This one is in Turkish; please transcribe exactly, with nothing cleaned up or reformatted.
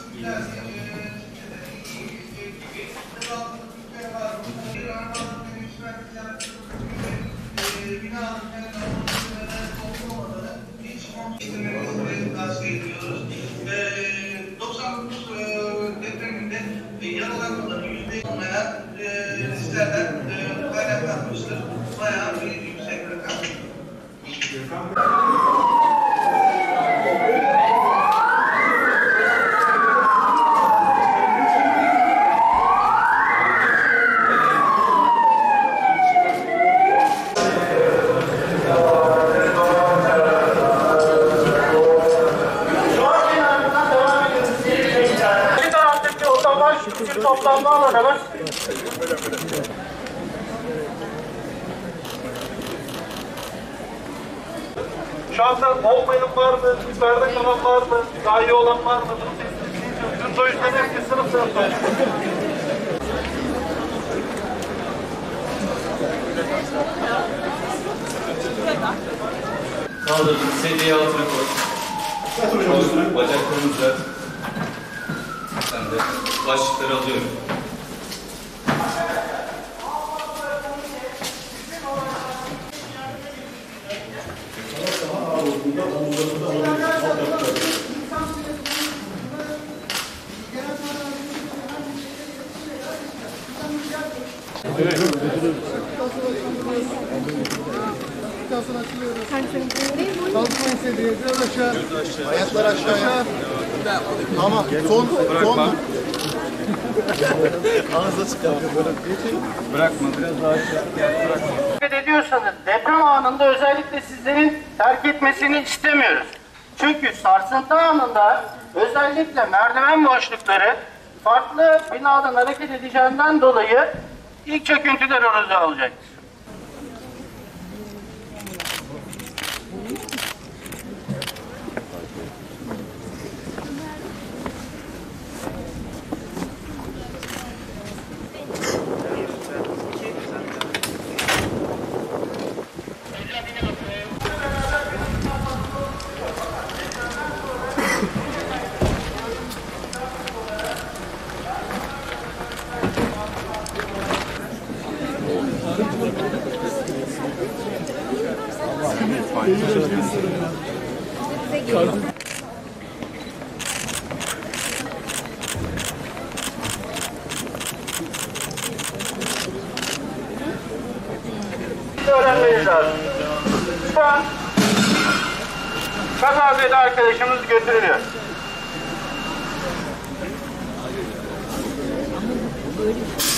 doksan dokuz depreminde yaralanmaların yüzde olmayan sizlerden kaynaklanmıştır. Bayağı bir yüksek rakam. Bir toplamda alalım. Şu anda olmayan var mı? Yukarıda kalan var mı? Daha iyi olan var mı? Bütün soyuşların hepsi sınıf sınıf soyuşlar. Kaldırın, sedyeyi altına koy. Koy, bacaklarını düzelt. Ben de başlıkları alıyorum. Kalkmayın sedyeye, biraz aşağı. Ayaklar aşağıya. Tamam, son, son. Ağzı çıkartıyor böyle. Bırakma, biraz daha aşağı. Gel, bırakma. Dikkat ediyorsanız deprem anında özellikle sizlerin terk etmesini istemiyoruz. Çünkü sarsıntı anında özellikle merdiven boşlukları farklı binadan hareket edeceğinden dolayı ilk çöküntüler orada olacaktır. Öğrenmeniz lazım. Şu an kazazede arkadaşımız götürülüyor. Böyle